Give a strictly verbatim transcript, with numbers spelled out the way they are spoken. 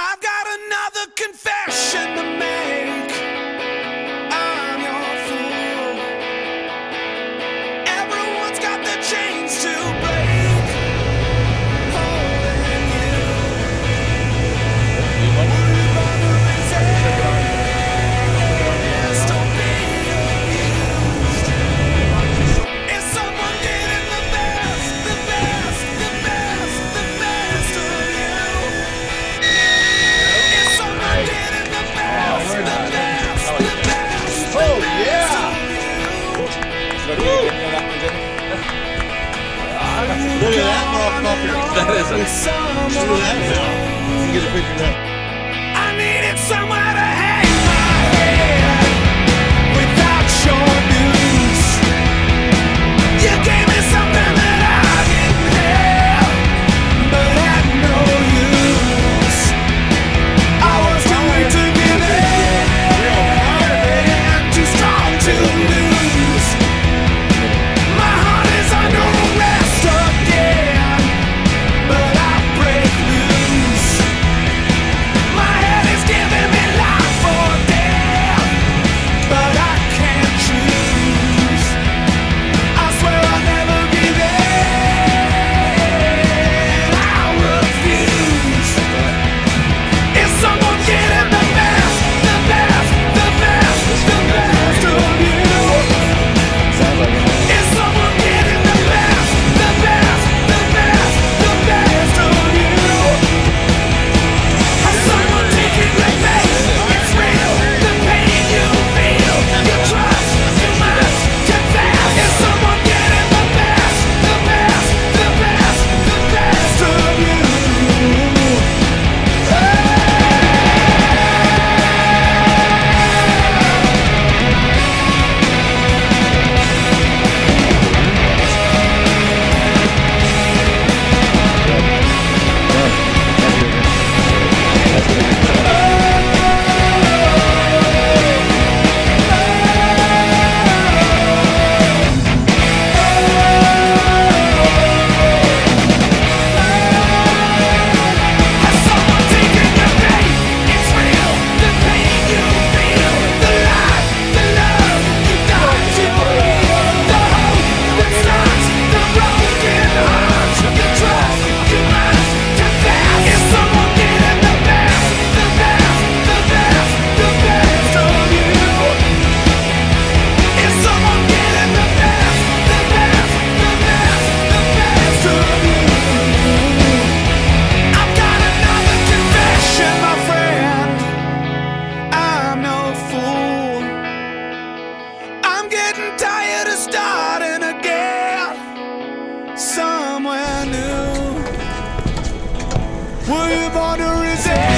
I've got another confession to make. I'm your fool. Everyone's got their chains to break. Holding you. Will you bother resist? Don't be abused. Is someone getting the best, the best, the best, the best of you? Is someone getting the best, the best, the best, the Oh, best yeah. of you? Look at that motherfucker. That is a- Look at that now. You get a picture of that. I needed somewhere to hang my head without your news. You gave me something that I didn't have, but had no use. I was too weak to give in, too strong to lose. My heart is under arrest again, but I break loose. My head is giving me life or death, but I can't choose. I swear I'll never give in. I refuse. Is someone getting the best, the best, the best, the best of you? Is someone getting the best, the best, the best, the best of you? Is someone taking your face? It's real, the pain you feel. You trust, you must confess. Is someone getting the best, the best, the best, the best of you? Has someone taken your faith? It's real, the pain you feel, the life, the love you died to heal, the hope that starts the broken heart, the trust you must confess. Is someone getting the best, the best, the best, the best of you? Is someone getting the best, the best, the best, the best of you? I've got another confession, my friend. I'm no fool. I'm getting tired of starting again somewhere new. Were you born to resist?